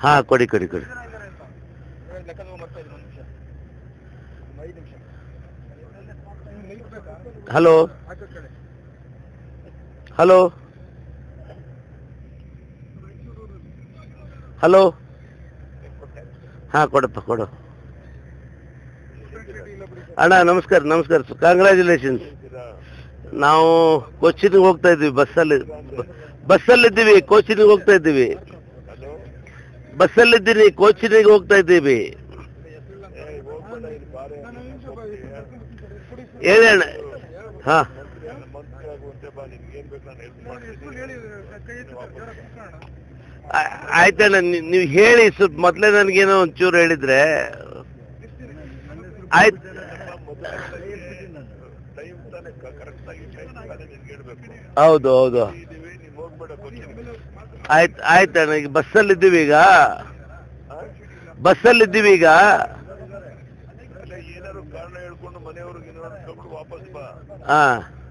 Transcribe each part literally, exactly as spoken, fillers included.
ಹಾ ಕೊಡಿ ಕೊಡಿ ಕೊಡಿ. ಹಲೋ ಹಲೋ ಹಲೋ ಹಾ ಕೊಡಪ್ಪ ಕೊಡು. ಅಣ್ಣ ನಮಸ್ಕಾರ ನಮಸ್ಕಾರ ಕಂಗ್ರ್ಯಾಚುಲೇಷನ್ಸ್. ನಾವು ಕೊಚ್ಚಿನ್ಗೆ ಹೋಗ್ತಾ ಇದ್ದೀವಿ, ಬಸ್ಸಲ್ಲಿ ಬಸ್ಸಲ್ಲಿದ್ದೀವಿ ಕೋಚಿನಿಗೆ ಹೋಗ್ತಾ ಇದ್ದೀವಿ. ಬಸ್ಸಲ್ಲಿದ್ದೀನಿ ಕೋಚಿನಿಗೆ ಹೋಗ್ತಾ ಇದ್ದೀವಿ. ಹೇಳಣ್ಣ. ಹಾ ಆಯ್ತಣ್ಣ, ನೀವು ಹೇಳಿ ಸ್ವಲ್ಪ ಮೊದಲೇ ನನಗೇನೋ ಒಂಚೂರು ಹೇಳಿದ್ರೆ ಆಯ್ತು. ಹೌದು ಹೌದು ಆಯ್ತು ಆಯ್ತಣ್ಣ. ಈಗ ಬಸ್ಸಲ್ಲಿದ್ದೀವಿ ಈಗ ಬಸ್ಸಲ್ಲಿದ್ದೀವಿ ಈಗ ಹಾ.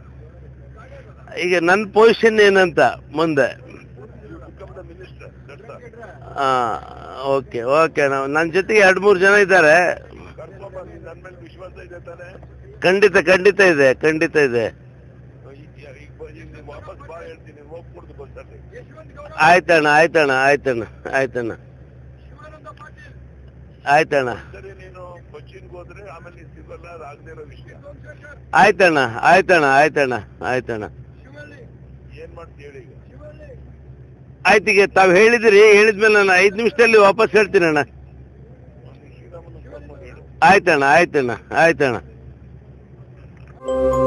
ಈಗ ನನ್ನ ಪೊಸಿಷನ್ ಏನಂತ ಮುಂದೆ? ಹಾ ಓಕೆ ಓಕೆ. ನಾವು ನನ್ನ ಜೊತೆಗೆ ಎರಡು ಮೂರು ಜನ ಇದ್ದಾರೆ. ಖಂಡಿತ ಖಂಡಿತ ಇದೆ ಖಂಡಿತ ಇದೆ. ಆಯ್ತಣ್ಣ ಆಯ್ತಣ್ಣ ಆಯ್ತಣ್ಣ ಆಯ್ತಣ್ಣ ಆಯ್ತಣ್ಣ ಆಯ್ತಣ್ಣ ಆಯ್ತಣ್ಣ ಆಯ್ತಣ್ಣ ಆಯ್ತಣ್ಣ ಆಯ್ತು. ಈಗ ತಾವು ಹೇಳಿದಿರಿ, ಹೇಳಿದ್ಮೇಲೆ ನಾನು ಐದು ನಿಮಿಷದಲ್ಲಿ ವಾಪಸ್ ಹೇಳ್ತೀನಿ ಅಣ್ಣ. ಆಯ್ತಣ್ಣ ಆಯ್ತಣ್ಣ ಆಯ್ತಣ್ಣ.